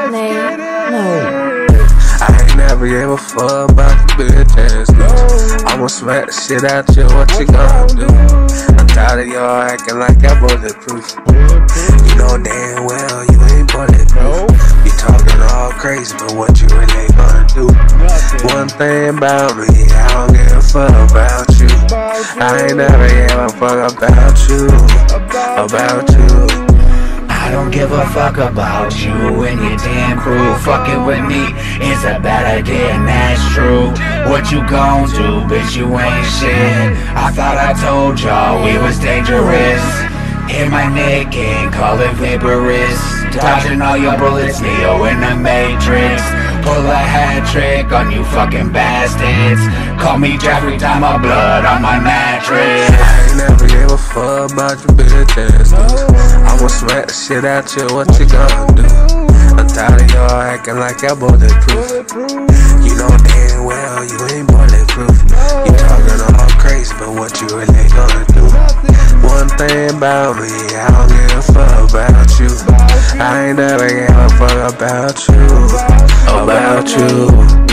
man. No. I ain't never gave a fuck about the bitch ass niggas. I'ma smack the shit out you, what you gonna do? I'm tired of y'all acting like I'm bulletproof. You know damn well you ain't bulletproof. You talking all crazy, but what you really gonna do? One thing about me, I don't give a fuck about you. I ain't never gave a fuck about you. About you. I don't give a fuck about you and your damn crew. Fucking with me is a bad idea, and that's true. What you gon' do, bitch, you ain't shit. I thought I told y'all we was dangerous. Hit my neck and call it vaporous. Dodging all your bullets, Neo in the Matrix. Pull a hat trick on you fucking bastards. Call me Jeffrey, time of blood on my mattress. I ain't never gave a fuck about your bitch ass niggas. I'ma smack the shit out you, what you gonna do? I'm tired of y'all acting like I'm bulletproof. You know damn well you ain't bulletproof. You talking all crazy, but what you really gonna do? One thing about me, I don't give a fuck about you. I ain't never gave a fuck about you. About you.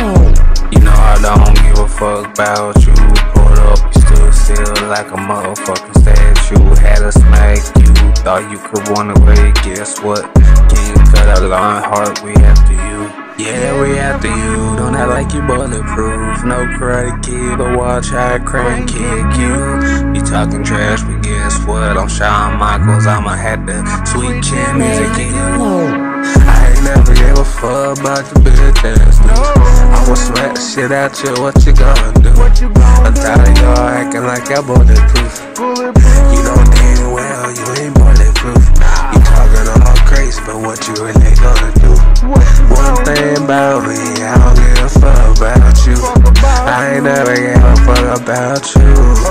You know I don't give a fuck about you. Pulled up, you stood still like a motherfucking statue. Had to smack you, thought you could run away. Guess what? Can't cut out Lionheart, we after you. Yeah, we after you. Don't act like you bulletproof. No karate kid, but watch how I crank kick you. You talking trash, but guess what? I'm Shawn Michaels, I'ma have the sweet chin music again. I ain't never gave a fuck about your bitch ass niggas. I'ma smack the shit out you, what you gonna do? I'm tired of y'all acting like I'm bulletproof. You know damn well you ain't bulletproof. You talking all crazy, but what you really gonna do? One thing about me, I don't give a fuck about you. I ain't never gave a fuck about you.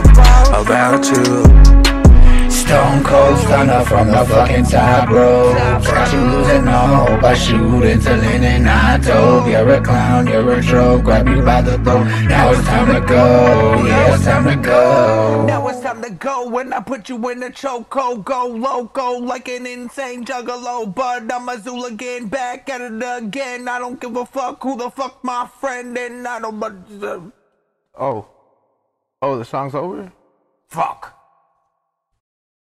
About you. Stone cold stunner from the fucking top rope. Got you losing all hope, I shoot into linen, I dope. You're a clown, you're a joke, grab you by the throat. Now it's time to go, yeah, it's time to go. Now it's time to go when I put you in a chokehold. Go loco like an insane juggalo. But I'm a Zooligan, back at it again. I don't give a fuck who the fuck my friend, and I don't but... Oh, the song's over? Fuck.